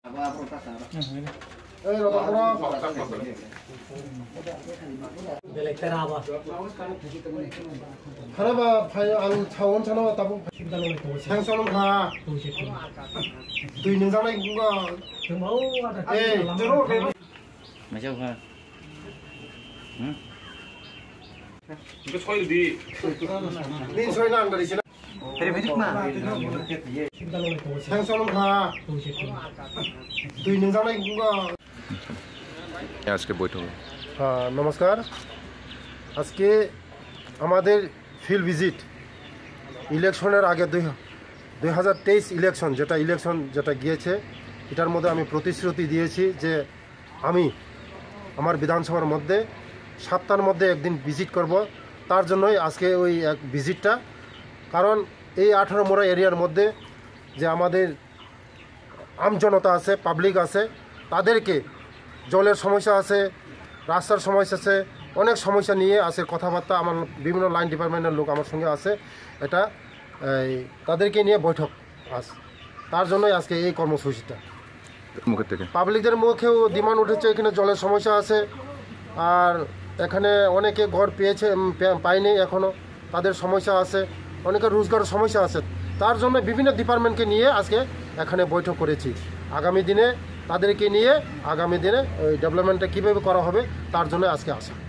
이거 서일 니. 니 서일 안 그러시나? নমস্কার আজকে আমাদের ফিল্ড ভিজিট ইলেকশনের আগে 2023 ইলেকশন যেটা গিয়েছে এটার মধ্যে আমি প্রতিশ্রুতি দিয়েছি যে আমি আমার বিধানসভার মধ্যে সপ্তাহের মধ্যে একদিন ভিজিট করব তার জন্যই আজকে ওই এক ভিজিটটা কারণ এই 18 মোড়া এরিয়ার মধ্যে যে আমাদের আমজনতা আছে পাবলিক আছে তাদেরকে জলের সমস্যা আছে রাস্তার সমস্যা আছে অনেক সমস্যা নিয়ে আসে কথাবার্তা আমার বিভিন্ন লাইন ডিপার্টমেন্টের লোক আমার সঙ্গে আছে এটা তাদেরকে নিয়ে বৈঠক তার জন্যই আজকে এই কর্মসূচিটা মুখের থেকে পাবলিকদের মুখেও ডিমান্ড উঠেছে এখানে জলের সমস্যা আছে আর এখানে অনেকে ঘর পায়নি এখনও তাদের সমস্যা আছে অনেকের রোজগারের সমস্যা আছে তার জন্য বিভিন্ন ডিপার্টমেন্টকে নিয়ে আজকে এখানে বৈঠক করেছি আগামী দিনে তাদেরকে নিয়ে আগামী দিনে ওই ডেভেলপমেন্টটা কীভাবে করা হবে তার জন্য আজকে আসা